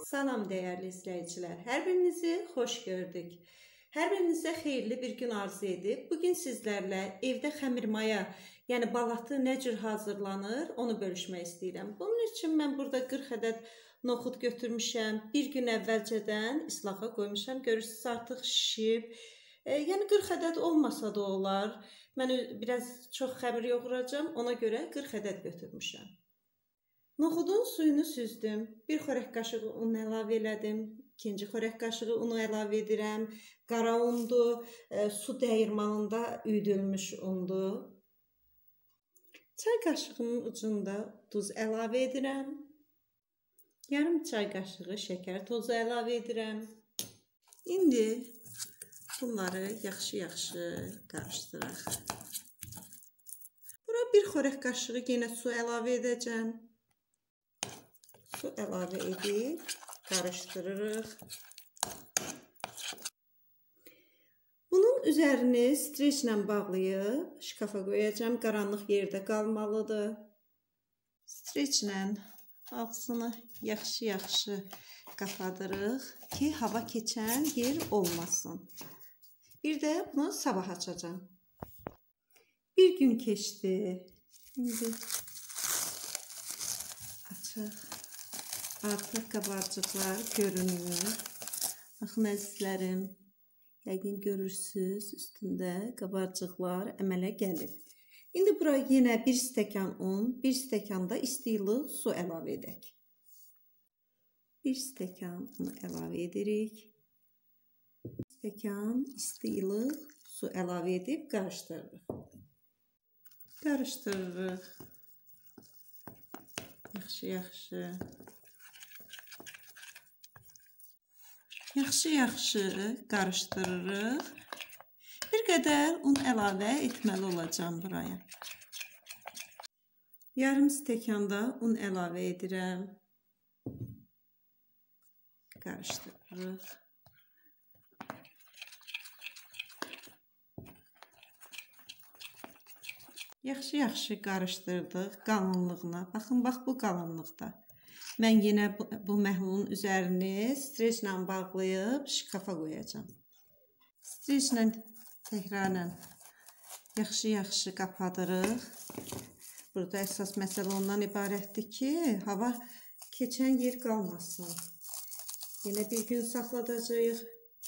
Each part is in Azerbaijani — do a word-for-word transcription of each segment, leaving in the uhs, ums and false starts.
Salam dəyərli izləyicilər, hər birinizi xoş gördük. Hər birinizə xeyirli bir gün arzu edib, bugün sizlərlə evdə xəmirmaya, yəni balatı nə cür hazırlanır, onu bölüşmək istəyirəm. Bunun üçün mən burada qırx ədəd noxud götürmüşəm, bir gün əvvəlcədən islaha qoymuşam, görürsünüz artıq şişib. E, yəni qırx ədəd olmasa da olar, mən biraz çox xəmir yoğuracam, ona görə qırx ədəd götürmüşəm. Noxudun suyunu süzdüm, bir xörək qaşığı un əlavə elədim, ikinci xörək qaşığı unu əlavə edirəm, qara undur, e, su dəyirmanında üyüdülmüş undur. Çay qaşığının ucunda duz əlavə edirəm, yarım çay qaşığı şəkər tozu əlavə edirəm. İndi bunları yaxşı-yaxşı qarışdıraq. Bura bir xörək qaşığı yenə su əlavə edəcəm. Su əlavə edib qarışdırırıq. Bunun üzərini streçlə bağlayıb şkafa qoyacağam. Qaranlıq yerdə qalmalıdır. Streçlə ağzını yaxşı-yaxşı qapadırıq ki, hava keçən yer olmasın. Bir də bunu sabah açacağam. Bir gün keçdi. İndi açaq. Artıq qabarcıqlar görünür. Baxın əzizlərim, yəqin görürsünüz, üstündə qabarcıqlar əmələ gəlib. İndi bura yenə bir stəkan un, bir stəkan da istilıq su əlavə edək. Bir stəkan unu əlavə edirik. Bir stəkan istilıq su əlavə edib qarışdırırıq. Qarışdırırıq. Yaxşı-yaxşı. Yaxşı-yaxşı qarışdırırıq. Bir qədər un əlavə etməli olacağım buraya. Yarım stəkanda un əlavə edirəm. Qarışdırırıq. Yaxşı-yaxşı qarışdırdıq qalınlığına. Baxın, bax bu qalınlıqda. Mən yenə bu, bu məhlulun üzərini streçlə bağlayıb şkafa qoyacağam. Streçlə təkrarən yaxşı-yaxşı qapadırıq. Burada əsas məsələ ondan ibarətdir ki, hava keçən yer qalmasın. Yenə bir gün saxladacağıq.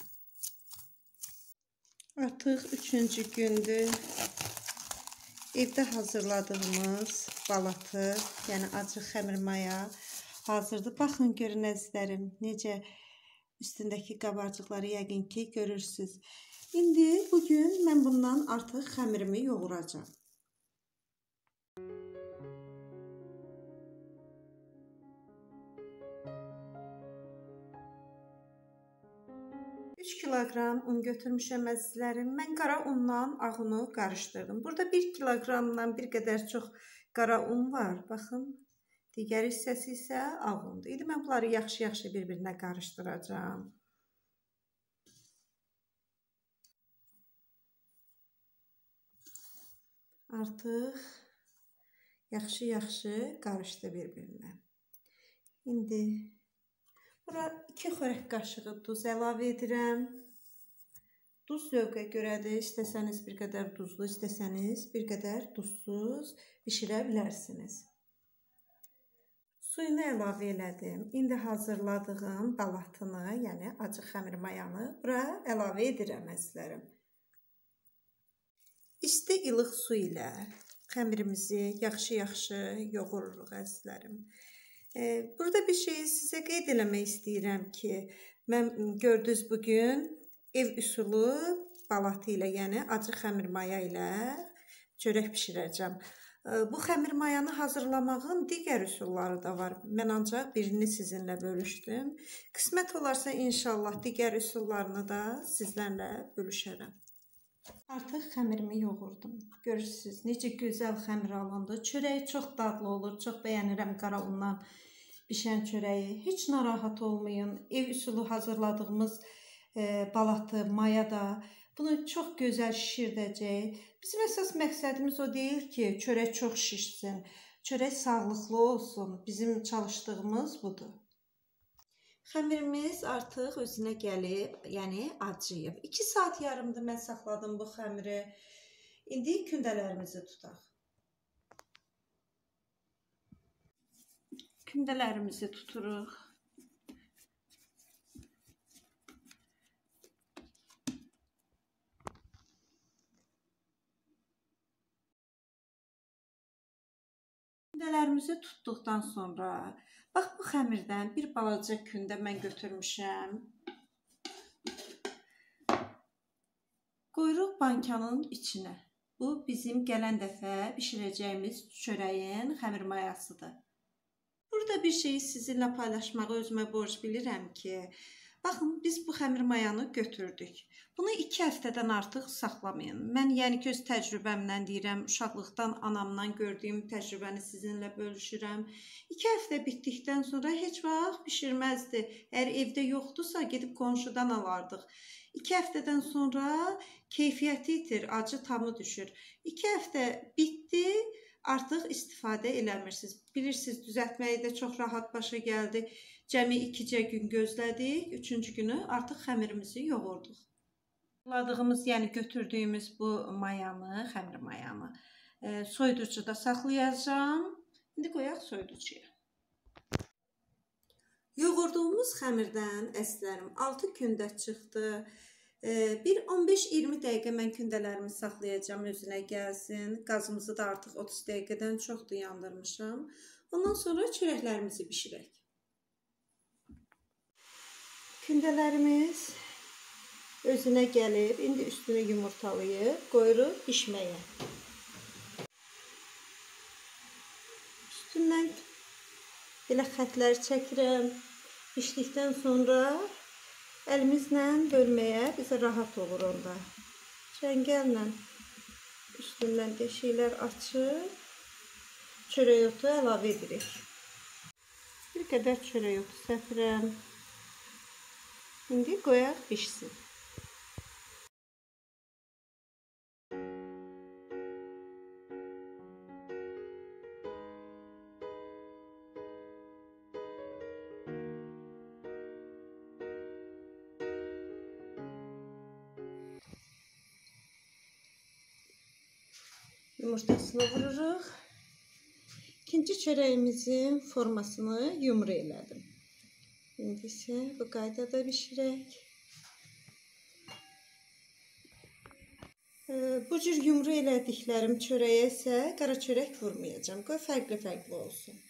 Artıq üçüncü gündür. Evdə hazırladığımız balatı, yəni acı xəmirmaya hazırdır. Baxın, görün əzizlərim, necə üstündəki qabarcıqları yəqin ki görürsünüz. İndi bugün mən bundan artıq xəmirimi yoğuracağam. üç kiloqram un götürmüşəm əzizlərim. Mən qara unla ağ unu qarışdırdım. Burada bir kiloqramdan bir qədər çox qara un var. Baxın, digər hissəsi isə ağ undur. İndi mən bunları yaxşı-yaxşı bir-birinə qarışdıracağam. Artıq yaxşı-yaxşı qarışdı bir-birinə. İndi bura iki xörək qaşığı duz əlavə edirəm. Duz zövqə görədir. İstəsəniz bir qədər duzlu, istəsəniz bir qədər duzsuz bişirə bilərsiniz. Suyunu əlavə elədim. İndi hazırladığım balatını, yəni acı xəmirmayanı bura əlavə edirəm əzizlərim. İsti ilıq su ilə xəmirimizi yaxşı-yaxşı yoğururuq əzizlərim. Burada bir şey sizə qeyd eləmək istəyirəm ki, mən gördünüz bugün ev üsulu balatı ilə, yəni acı xəmirmaya ilə çörək bişirəcəm. Bu xəmirmayanı hazırlamağın digər üsulları da var. Mən ancaq birini sizinlə bölüşdüm. Qismət olarsa inşallah digər üsullarını da sizlərlə bölüşərəm. Artıq xəmirimi yoğurdum. Görürsünüz, necə gözəl xəmir alındı. Çörəyi çox dadlı olur. Çox bəyənirəm qara undan bişən çörəyi. Heç narahat olmayın. Ev üsulu hazırladığımız e, balatı, maya da bunu çox gözəl şişirdəcək. Bizim əsas məqsədimiz o deyil ki, çörək çox şişsin. Çörək sağlıqlı olsun. Bizim çalışdığımız budur. Xəmirimiz artıq özünə gəlib, yəni acıyıb. iki saat yarımdır mən saxladım bu xəmiri. İndi kündələrimizi tutaq. Kündələrimizi tuturuq. Kündələrimizi tutduqdan sonra, bax bu xəmirdən bir balaca kündə mən götürmüşəm. Qoyuruq bankanın içinə. Bu bizim gələn dəfə bişirəcəyimiz çörəyin xəmir mayasıdır. Burada bir şeyi sizinlə paylaşmağı özümə borc bilirəm ki, baxın biz bu xəmir mayanı götürdük. Bunu iki həftədən artıq saxlamayın. Mən yəni ki öz təcrübəmlə deyirəm, uşaqlıqdan anamdan gördüyüm təcrübəni sizinlə bölüşürəm. iki həftə bitdikdən sonra heç vaxt bişirməzdi. Əgər evdə yoxdursa gedib qonşudan alardıq. iki həftədən sonra keyfiyyəti itir, acı tamı düşür. iki həftə bitdi. Artıq istifadə eləmirsiniz. Bilirsiniz, düzəltməyi də çox rahat başa gəldi. Cəmi ikicə gün gözlədik. Üçüncü günü artıq xəmirimizi yoğurduq. Yoğurduğumuz, yəni götürdüyümüz bu mayanı, xəmir mayanı e, soyuducuda saxlayacağım. İndi qoyaq soyuducuya. Yoğurduğumuz xəmirdən əzizlərim altı kündə çıxdı. Bir on beş iyirmi dəqiqə mən kündələrimi saxlayacağım, özünə gəlsin. Qazımızı da artıq otuz dəqiqədən çoxdur yandırmışam. Ondan sonra çörəklərimizi bişirək. Kündələrimiz özünə gəlib. İndi üstünü yumurtalayıb qoyuruq bişməyə. Üstündən belə xətlər çəkirəm. Bişdikdən sonra əlimizlə bölməyə bizə rahat olur onda. Çəngəllə üstündən deşiklər açıb çörək otu əlavə edirik. Bir qədər çörək otu səpirəm. İndi qoyaq bişsin. Yumurtasını vururuq. İkinci çörəyimizin formasını yumru elədim. İndi isə bu qaydada bişirək. Bu cür yumru elədiklərim çörəyə isə qara çörək vurmayacağım. Qoy fərqli-fərqli olsun.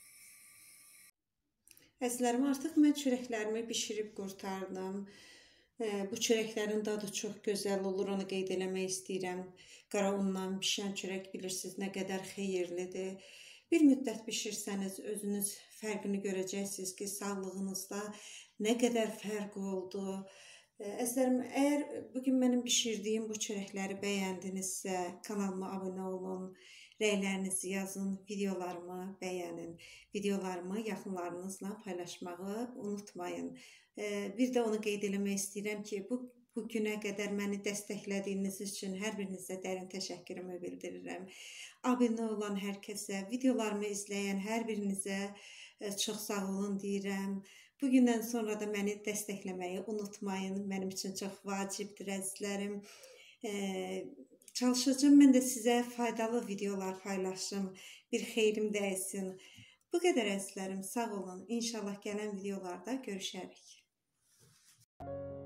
Əzizlərim, artıq mən çörəklərimi bişirib qurtardım. Bu çörəklərin dadı çox gözəl olur, onu qeyd eləmək istəyirəm. Qara undan bişən çörək bilirsiniz nə qədər xeyirlidir. Bir müddət bişirsəniz özünüz fərqini görəcəksiniz ki, sağlığınızda nə qədər fərq oldu. Əzizlərim, əgər bugün mənim bişirdiyim bu çörəkləri bəyəndinizsə, kanalıma abunə olun, rəylərinizi yazın, videolarımı bəyənin. Videolarımı yaxınlarınızla paylaşmağı unutmayın. Bir də onu qeyd eləmək istəyirəm ki, bu, bu günə qədər məni dəstəklədiyiniz üçün hər birinizə dərin təşəkkürümü bildirirəm. Abunə olan hər kəsə, videolarımı izləyən hər birinizə çox sağ olun deyirəm. Bugündən sonra da məni dəstəkləməyi unutmayın. Mənim üçün çox vacibdir əzizlərim. Çalışacağım mən də sizə faydalı videolar paylaşım. Bir xeyrim dəysin. Bu qədər əzizlərim, sağ olun. İnşallah gələn videolarda görüşərik.